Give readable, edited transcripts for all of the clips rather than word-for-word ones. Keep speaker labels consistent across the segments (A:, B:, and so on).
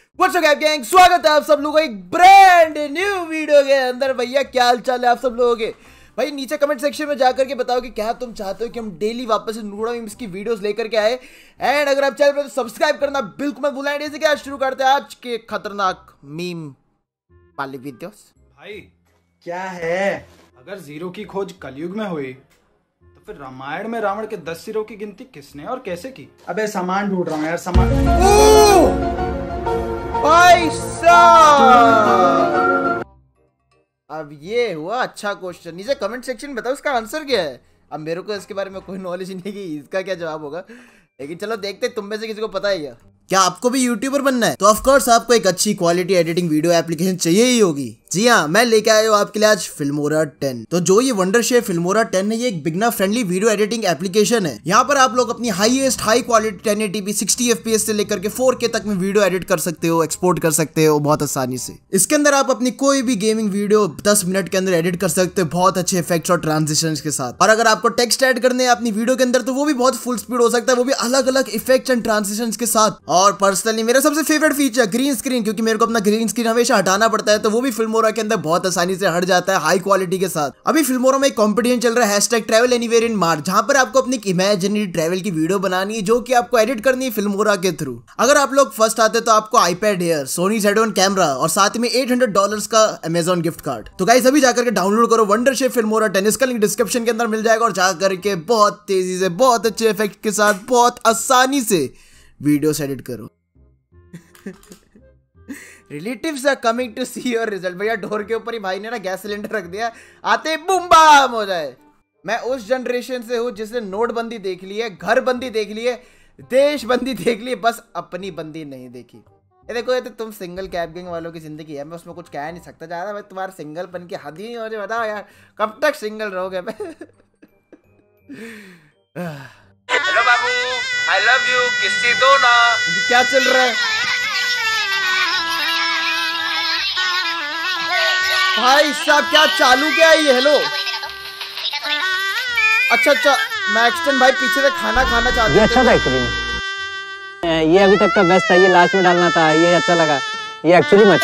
A: What's up gang, स्वागत है आप सब लोगों का एक ब्रांड न्यू वीडियो के अंदर। भैया क्या हाल चाल है आप सब लोगों के? भाई नीचे कमेंट सेक्शन में जाकर के बताओ कि क्या तुम चाहते हो कि हम डेली वापस से नूडा मीम्स की वीडियोस लेकर के आए। एंड अगर आप चैनल पर तो सब्सक्राइब करना बिल्कुल मत भूलना। जैसे कि आज शुरू करते हैं आज के खतरनाक मीम वाली वीडियोस।
B: भाई
C: क्या है?
B: अगर जीरो की खोज कलयुग में हुई तो फिर रामायण में रावण के 10 सिरों की गिनती किसने और कैसे की?
C: अबे सामान ढूंढ रहा हूँ यार, सामान।
A: भाई साहब अब ये हुआ अच्छा क्वेश्चन। नीचे कमेंट सेक्शन में बताओ इसका आंसर क्या है। अब मेरे को इसके बारे में कोई नॉलेज नहीं कि इसका क्या जवाब होगा, लेकिन चलो देखते तुम में से किसी को पता है क्या आपको भी यूट्यूबर बनना है? तो ऑफ कोर्स आपको एक अच्छी क्वालिटी एडिटिंग वीडियो एप्लीकेशन चाहिए ही होगी। जी हाँ, मैं लेके आया हूँ आपके लिए आज फिल्मोरा 10। तो जो ये वंडरशेयर फिल्मोरा 10 है, ये एक beginner friendly video editing application है। यहाँ पर आप लोग अपनी highest high quality 1080p 60 fps से लेकर के 4K तक में वीडियो एडिट कर सकते हो, एक्सपोर्ट कर सकते हो बहुत आसानी से। इसके अंदर आप अपनी कोई भी गेमिंग वीडियो 10 मिनट के अंदर एडिट कर सकते हो, बहुत अच्छे इफेक्ट्स और ट्रांजिशन के साथ। और अगर आपको टेक्स्ट ऐड करने हैं अपनी वीडियो के अंदर तो वो भी बहुत फुल स्पीड हो सकता है, वो भी अलग अलग इफेक्ट्स एंड ट्रांजिशन के साथ। और पर्सनली मेरा सबसे फेवरेट फीचर ग्रीन स्क्रीन, क्योंकि मेरे को अपना ग्रीन स्क्रीन हमेशा हटाना पड़ता है, तो वो भी फिल्मोरा के अंदर बहुत आसानी से हट जाता है हाई क्वालिटी के साथ। अभी फिल्मोरा में एक कंपटीशन चल रहा है #ट्रैवल एनीवेयर इन मार्च, जहां पर आपको अपनी इमेजिनरी ट्रैवल की वीडियो बनानी है जो कि आपको एडिट करनी है फिल्मोरा के थ्रू। अगर आप लोग फर्स्ट आते तो आपको iPad Air, Sony Z1 camera और साथ में $800 का Amazon गिफ्ट कार्ड। तो गाइस अभी जाकर के डाउनलोड करो वंडरशेयर फिल्मोरा 10। इसका लिंक डिस्क्रिप्शन के अंदर मिल जाएगा और जाकर के बहुत तेजी से बहुत अच्छे इफेक्ट के साथ बहुत आसानी से वीडियोस एडिट करो। Relatives are coming to see your result. भैया डोर के ऊपर ही भाई ने ना गैस सिलेंडर रख दिया, आते बूम बाम हो जाए। मैं उस जनरेशन से हूँ जिसने नोटबंदी देख ली है, घर बंदी देख ली है, देश बंदी देख ली है, बस अपनी बंदी नहीं देखी। ये देखो, ये तो तुम सिंगल कैब गैंग वालों की जिंदगी है, मैं उसमें कुछ कह नहीं सकता ज्यादा। भाई तुम्हारे सिंगलपन की हद ही नहीं हो रही, बताओ यार कब तक सिंगल रहोगे?
D: हेलो बाबू, आई लव यू, किस्सी दो ना।
A: क्या चल रहा है भाई साहब? क्या चालू क्या है ये? हेलो, अच्छा मैक्सटन भाई पीछे से खाना खाना चाहते
E: ये अच्छा था एक्चुअली। ये अभी तक का बेस्ट था, ये लास्ट में डालना था, ये अच्छा लगा। ये एक्चुअली मत।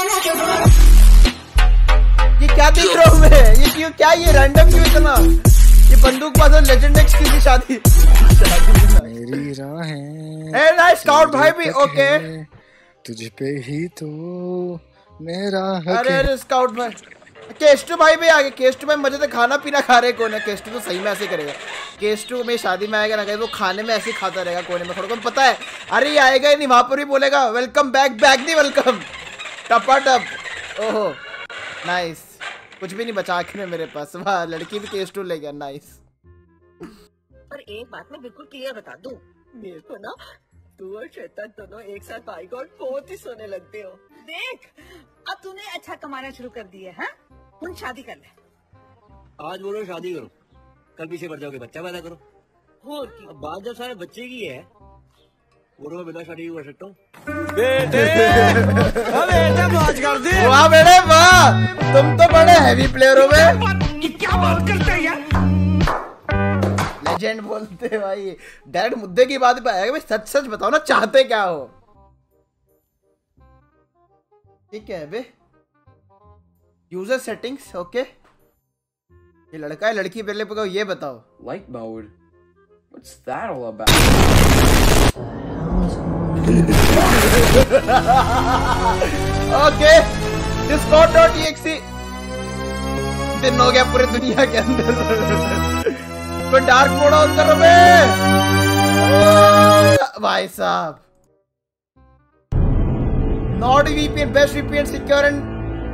A: ये क्या देख रहा हूँ मैं? ये क्यों, क्या ये रैंडम क्यों इतना? ये बंदूकबाज लेजेंड एक्स की शादी
F: मेरी राहें।
A: ए नाइस स्काउट भाई भी ओके।
F: तुझ पे ही तो मेरा हक।
A: अरे स्काउट भाई, केस्टू भाई भी आ गए। केस्टू भाई मजे से खाना पीना खा रहे कोने। केस्टू तो सही में ऐसे करेगा। केस्टू में शादी में आएगा ना कहीं, वो खाने में ऐसे खाता रहेगा कोने में, थोड़ा पता है। अरे ये आएगा ही नहीं, वहां पर भी बोलेगा वेलकम बैक, बैक नहीं वेलकम, टपा टप। ओहो नाइस, कुछ भी नहीं बचा आखिर में मेरे पास। वाह, लड़की भी केस्टू ले गया, नाइस।
G: पर एक बात मैं बिल्कुल क्लियर बता दूं, मेरे को ना तू और शैतान दोनों एक साथ भाई को बहुत ही सोने लगते हो। देख अब तूने अच्छा कमाना शुरू कर दिया है, तुम शादी कर ले।
H: आज बोलो शादी करो, कल पीछे पड़ जाओगे, बच्चा पैदा करो।
G: और की
H: अब बात जब सारे बच्चे की है, बोलो मैं बिना शादी कर सकता हूँ।
A: वाह बेटे वाह, तुम तो बड़े हैवी प्लेयर हो बे।
G: क्या बात करते हैं यार?
A: लेजेंड बोलते हैं भाई। डायरेक्ट मुद्दे की बात पे आएगा। भाई सच सच बताओ ना, चाहते क्या हो? ठीक है बे, यूजर सेटिंग्स ओके। ये लड़का है लड़की पहले पकाओ, ये बताओ।
I: Light mode? What's that all about?
A: Okay, discord.exe दिन हो गया पूरे दुनिया के अंदर। तो डार्क मोड ऑन करो बे भाई साहब। Not VPN, best VPN secure and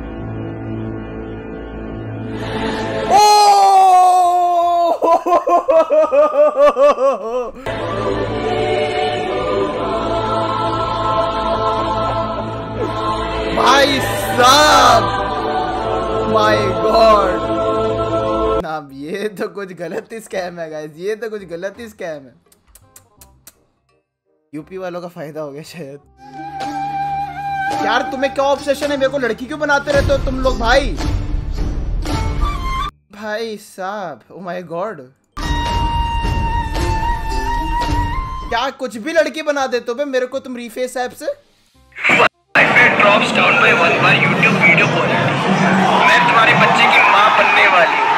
A: भाई साहब, माय गॉड। अब ये तो कुछ गलत ही स्कैम है गाइस, ये तो कुछ गलत ही स्कैम है। यूपी वालों का फायदा हो गया शायद। यार तुम्हें क्या ऑब्सेशन है? मेरे को लड़की क्यों बनाते रहते हो तुम लोग भाई? भाई साहब ओ माय गॉड, क्या कुछ भी लड़की बना देते हो बे मेरे को तुम रीफेस ऐप से?
D: drops down by 1 बार YouTube वीडियो क्वालिटी। मैं तुम्हारे बच्चे की माँ बनने वाली हूँ।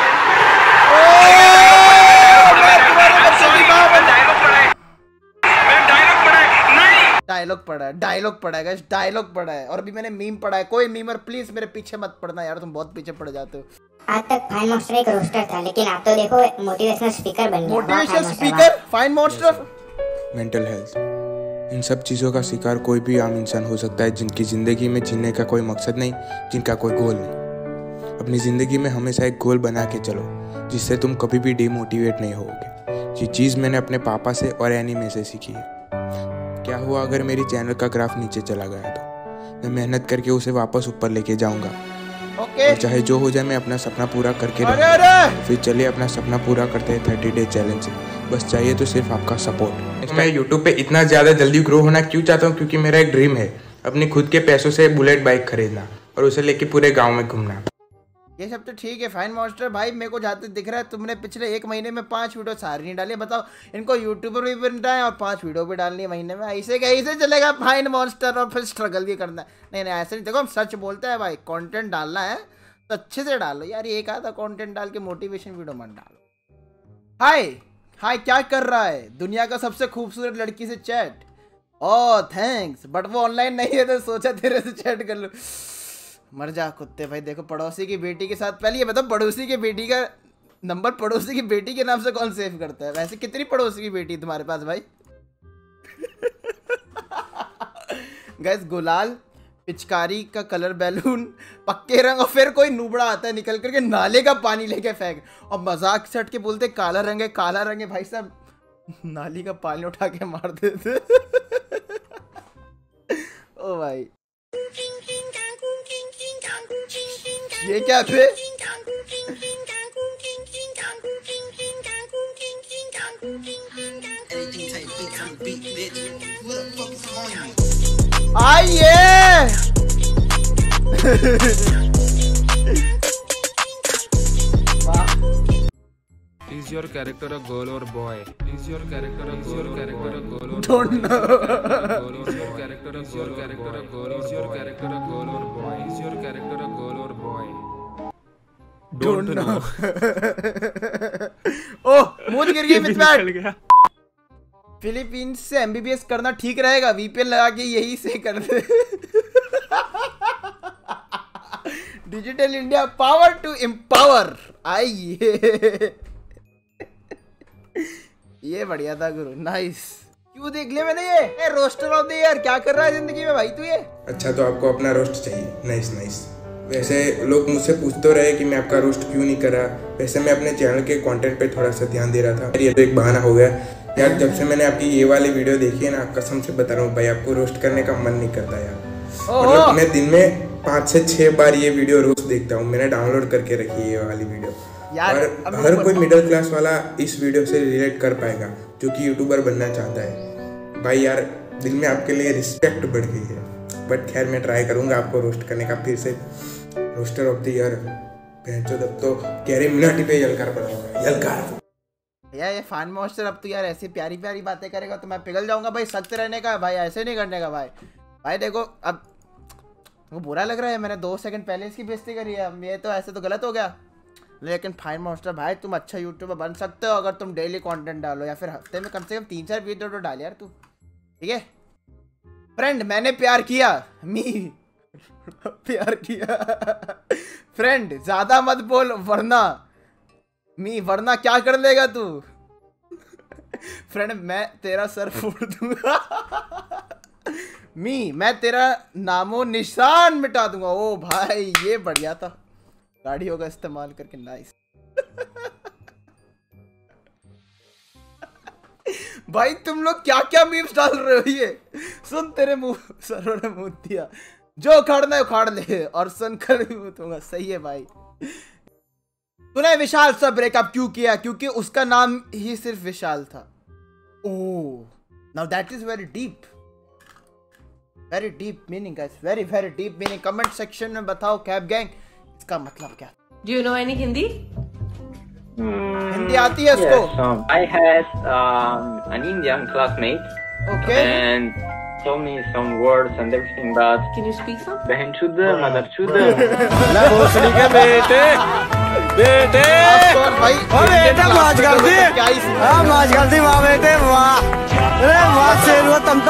A: डायलॉग पढ़ा है गाइस, डायलॉग पढ़ा है। और अभी मैंने मीम पढ़ा है। कोई मीमर प्लीज मेरे पीछे मत पड़ना यार, तुम बहुत पीछे पड़ जाते हो।
J: आज तक फाइन मॉन्स्टर एक रोस्टर था, लेकिन आप तो देखो मोटिवेशनल स्पीकर बन गया।
A: Motivational speaker, fine monster.
F: Mental health, इन सब चीज़ों का शिकार कोई भी आम इंसान हो सकता है जिनकी ज़िंदगी में जीने का कोई मकसद नहीं, जिनका कोई गोल नहीं। अपनी ज़िंदगी में हमेशा एक गोल बना के चलो जिससे तुम कभी भी डिमोटिवेट नहीं होगे। ये चीज़ मैंने अपने पापा से और एनीमे से सीखी है। क्या हुआ अगर मेरी चैनल का ग्राफ नीचे चला गया तो मैं मेहनत करके उसे वापस ऊपर लेके जाऊंगा। और चाहे जो हो जाए मैं अपना सपना पूरा करके रहूंगा। तो फिर चलिए अपना सपना पूरा करते हैं 30 डे चैलेंज से। बस चाहिए तो सिर्फ आपका सपोर्ट। मैं यूट्यूब पे इतना ज़्यादा जल्दी ग्रो होना क्यों चाहता हूँ, क्योंकि मेरा एक ड्रीम है अपने खुद के पैसों से बुलेट बाइक खरीदना और उसे लेके पूरे गाँव में घूमना।
A: ये सब तो ठीक है फाइन मॉन्स्टर भाई, मेरे को जाते दिख रहा है तुमने पिछले 1 महीने में 5 वीडियो सारी नहीं डाली। बताओ इनको यूट्यूबर भी बनना है और 5 वीडियो भी डालनी है महीने में, ऐसे कैसे चलेगा फाइन मॉन्स्टर? और फिर स्ट्रगल भी करना है। नहीं नहीं ऐसे नहीं, देखो हम सच बोलते हैं भाई, कंटेंट डालना है तो अच्छे से डालो यार। एक आधा कंटेंट डाल के मोटिवेशन वीडियो मत डालो। हाय हाय क्या कर रहा है? दुनिया का सबसे खूबसूरत लड़की से चैट। ओह थैंक्स, बट वो ऑनलाइन नहीं है तो सोचा तेरे से चैट कर लूं। मर जा कुत्ते भाई। देखो पड़ोसी की बेटी के साथ, पहले ये बताओ पड़ोसी की बेटी का नंबर पड़ोसी की बेटी के नाम से कौन सेव करता है? वैसे कितनी पड़ोसी की बेटी तुम्हारे पास भाई? गैस गुलाल, पिचकारी का कलर बैलून, पक्के रंग, और फिर कोई नूबड़ा आता है निकल करके नाले का पानी लेके फेंक और मजाक से हट के बोलते काला रंग है, काला रंग है। भाई साहब नाली का पानी उठा के मार देते। ओ भाई ये क्या थे? आइए
K: Is your character a girl or boy? Is your character a girl or boy?
A: Don't know.
K: Is your character a girl or boy? Is your character a girl or boy? Is your character a girl or boy?
A: Don't know. Oh mood गिर गई मित्र। Philippines से MBBS करना ठीक रहेगा? VPN लगा के यही से कर दे। Digital India, power to empower. आइए ये बढ़िया था गुरु, नाइस। क्यों देख लिया मैंने ये रोस्टर ऑफ द ईयर। क्या कर रहा है जिंदगी में भाई तू ये?
F: अच्छा तो आपको अपना रोस्ट चाहिए, नाइस नाइस। वैसे लोग मुझसे पूछते रहे कि मैं आपका रोस्ट क्यों नहीं करा। वैसे मैं अपने चैनल के कंटेंट पे थोड़ा सा ध्यान दे रहा था। ये तो एक बहाना हो गया यार। जब से मैंने आपकी ये वाली वीडियो देखी है ना, कसम से बता रहा हूँ भाई, आपको रोस्ट करने का मन नहीं करता यार। मतलब मैं दिन में 5 से 6 बार ये वीडियो रोज देखता हूँ। मैंने डाउनलोड करके रखी है ये वाली वीडियो यार। और हर कोई मिडिल क्लास वाला इस वीडियो से रिलेट कर पाएगा जो कि यूट्यूबर बनना चाहता है। भाई यार दिल में आपके लिए रिस्पेक्ट बढ़ गई है। बट खैर मैं ट्राई करूँगा आपको रोस्ट करने का फिर से। रोस्टर ऑफ द ईयर तब तो कैरी मिनाटी पे यलकार पड़ा होगा, यलकार।
A: यार ये फाइन मॉन्स्टर अब तो यार ऐसी प्यारी प्यारी बातें करेगा तो मैं पिघल जाऊंगा भाई। सख्त रहने का भाई, ऐसे नहीं करने का भाई। भाई देखो अब वो बुरा लग रहा है, मैंने 2 सेकंड पहले इसकी बेइज्जती करी है। ये तो ऐसे तो गलत हो गया। लेकिन फाइन मॉन्स्टर भाई तुम अच्छा यूट्यूबर बन सकते हो अगर तुम डेली कंटेंट डालो, या फिर हफ्ते में कम से कम 3-4 वीडियो तो डाल यार तू, ठीक है? फ्रेंड मैंने प्यार किया, मी प्यार किया। फ्रेंड ज्यादा मत बोल वरना क्या कर लेगा तू? फ्रेंड मैं तेरा सर फोड़ दूंगा। मैं तेरा नामो निशान मिटा दूंगा। ओ भाई ये बढ़िया था, गाड़ियों का इस्तेमाल करके, नाइस। भाई तुम लोग क्या क्या मीम्स डाल रहे हो? ये सुन तेरे मुंह सरों ने मुंह दिया, जो उखाड़ना है उखाड़ ले और सुनकर भी मुतूंगा। सही है भाई। तूने विशाल से ब्रेकअप क्यों किया? क्योंकि उसका नाम ही सिर्फ विशाल था। Oh now that is very deep, very deep meaning guys, very very deep meaning. Comment section में बताओ कैब गैंग इसका मतलब क्या?
L: Do you know any Hindi?
A: Hindi आती है इसको?
M: Yes, I had an Indian classmate.
A: Okay.
M: And
L: Tell me some words and everything, but
G: Can you speak some?
L: बहन चुद mother चुद
H: ले भोसड़ी के बेटे बेटे
A: भाई
H: बेटा माज कर दी हाँ माज कर दी वाह बेटे वाह अरे वाह शेर हुआ तुम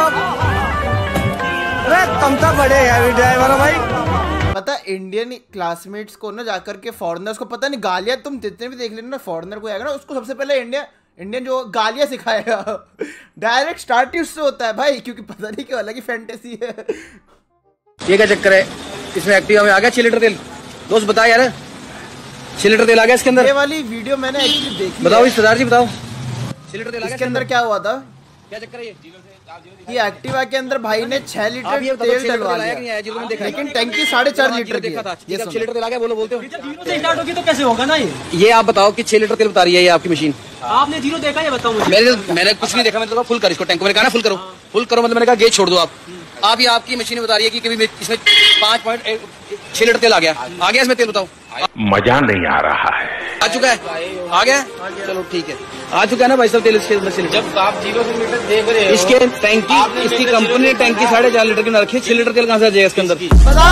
H: तो बड़े हैवी ड्राइवर हो भाई।
A: पता इंडियन क्लासमेट्स को ना जाकर के फॉरेनर्स को पता नहीं गालियां तुम जितने भी देख लेना ना, फॉरेनर को आएगा ना उसको सबसे पहले इंडियन जो गालियां सिखाएगा डायरेक्ट स्टार्ट ही उससे होता है भाई, क्योंकि पता नहीं क्यों अलग ही फैंटेसी है।
H: ये क्या चक्कर है इसमें? एक्टिवा में आ गया 6 लीटर तेल। दोस्त बता यार 6 लीटर तेल आ गया इसके अंदर।
A: ये वाली वीडियो मैंने एक्चुअली देखी।
H: बताओ सरदार जी बताओ 6 लीटर तेल आ गया
A: इसके अंदर क्या हुआ था?
H: क्या चक्कर है
A: ये एक्टिवा के अंदर भाई ने 6 लीटर तेल डलवा लिया, लेकिन टंकी 4.5 लीटर की है। ये
H: 6 लीटर तेल आ गया बोलो बोलते हो
E: स्टार्ट होगी तो कैसे होगा ना
H: ये आप बताओ कि 6 लीटर तेल बता रही है ये आपकी मशीन?
E: आपने जीरो देखा ये बताओ मुझे।
H: मैंने कुछ नहीं देखा, मैंने तो फुल कर इसको टैंक में कहा ना फुल करो मतलब मैंने कहा गेज छोड़ दो आप ये आपकी मशीन बता रही है कि कभी इसमें 5.6 लीटर तेल आ गया इसमें तेल बताओ।
D: मजा नहीं आ रहा है।
H: आ चुका है आ गया चलो ठीक है आ चुका है ना भाई साहब तेल इसके अंदर।
L: जब आप 0 से मीटर देख रहे हो
H: इसके टैंकी इसकी कंपनी ने टैंकी 4.5 लीटर की रखी है। 6 लीटर तेल कहाँ से आ जाएगा इसके अंदर?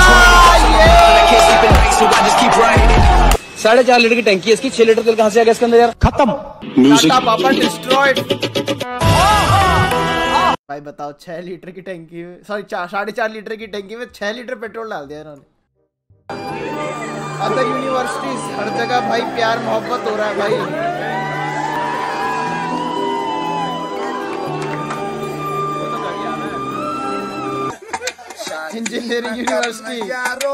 H: 4.5 लीटर की टैंकी है इसकी, 6 लीटर तेल कहाँ से आ गया इसके अंदर यार? खत्म
A: पापा डिस्ट्रॉयड। भाई बताओ 6 लीटर की टैंकी में सॉरी 4.5 लीटर की टैंकी में 6 लीटर पेट्रोल डाल दिया इन्होंने। अदर यूनिवर्सिटीज हर जगह भाई प्यार मोहब्बत हो रहा है भाई। इंजीनियरिंग यूनिवर्सिटी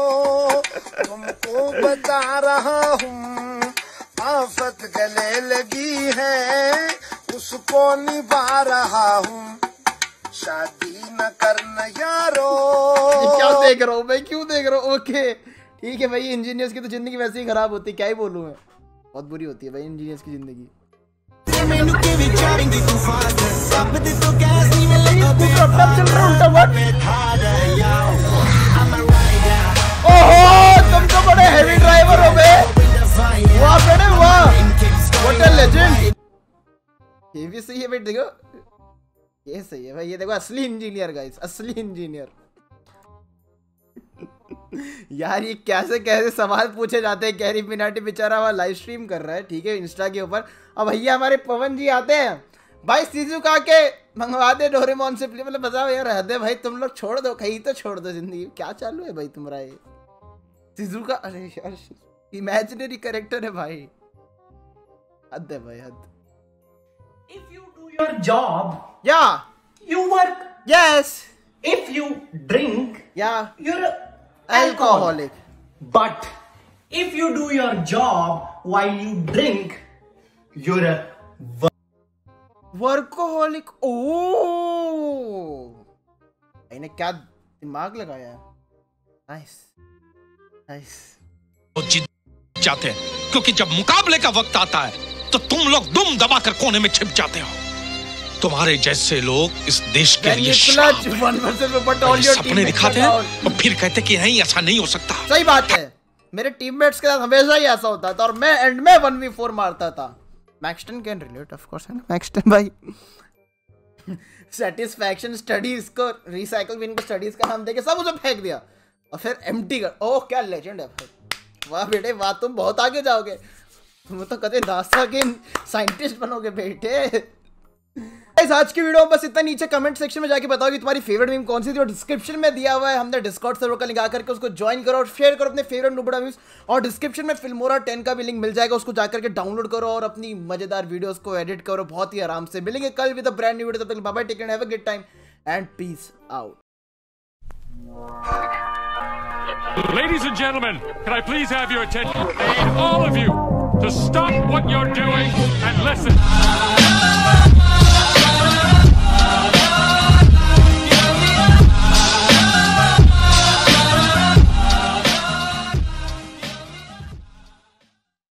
M: तुमको बता रहा हूँ आफत गले लगी है उसको निभा रहा हूँ शादी न करना यारो।
A: क्या देख रहा हूँ भाई क्यों देख रहा हूँ? ओके ठीक है भाई, इंजीनियर्स की तो जिंदगी वैसे ही खराब होती है, क्या ही बोलूँ मैं, बहुत बुरी होती है भाई इंजीनियर्स की जिंदगी। ओहो तुम तो बड़े हेवी ड्राइवर हो गए, वाह बेटे वाह, व्हाट अ लेजेंड। ये भी सही है भाई, देखो ये सही है भाई, ये देखो असली इंजीनियर गाइस, असली इंजीनियर। यार ये कैसे कैसे सवाल पूछे जाते हैं। कैरी मिनाटी बेचारा वहाँ लाइव स्ट्रीम कर रहा है ठीक है इंस्टा के ऊपर। अब भैया हमारे पवन जी आते हैं भाई, शिजुका के मंगवा दे डोरेमोन से प्लीज। मतलब बताओ यार हद है भाई, तुम लोग छोड़ दो कहीं तो छोड़ दो जिंदगी, क्या चालू है भाई तुम्हारा ये शिजुका? अरे यार इमेजिनरी कैरेक्टर है भाई, हद है भाई हद।
E: If you do your job,
A: yeah,
E: you work.
A: Yes.
E: If you drink,
A: yeah,
E: you're
A: alcoholic.
E: But if you do your job while you drink, you're a
A: workaholic. Oh इन्हें क्या दिमाग लगाया है। Nice nice.
N: वो जीत जाते हैं क्योंकि जब मुकाबले का वक्त आता है तो तुम लोग दुम दबाकर कोने में छिप जाते हो। तुम्हारे जैसे लोग इस देश के लिए सपने दिखाते हैं और फिर कहते कि नहीं ऐसा नहीं हो सकता।
A: सही बात है, मेरे टीममेट्स के साथ हमेशा ही ऐसा होता था और मैं एंड में 1v4 मारता था। Maxton can relate of course है ना मैक्सटन भाई। सेटिस्फैक्शन स्टडीज को रिसाइकल बिन को स्टडीज का नाम देके सब उसे फेंक दिया और फिर एम्प्टी कर। ओह क्या लेजेंड है भाई, वाह बेटे वाह, तुम बहुत आगे जाओगे, तुम तो कदे नासा के साइंटिस्ट बनोगे बेटे। आज की वीडियो में बस इतना। नीचे कमेंट सेक्शन में जाके बताओ कि तुम्हारी फेवरेट मीम कौन सी थी और डिस्क्रिप्शन में दिया हुआ है हमने डिस्कॉर्ड सर्वर का लिंक आकर के उसको ज्वाइन करो और शेयर करो अपने फेवरेट नुबड़ा मीम्स। और डिस्क्रिप्शन में फिल्मोरा 10 का भी लिंक मिल जाएगा, उसको जाकर के डाउनलोड करो और अपनी मजेदार वीडियोस को एडिट करो बहुत ही आराम से। मिलेंगे कल with a brand new video, तब तक bye bye, take care, have a good time and peace out.
O: Ladies and gentlemen, can I please have your attention? I need all of you to stop what you're doing and listen.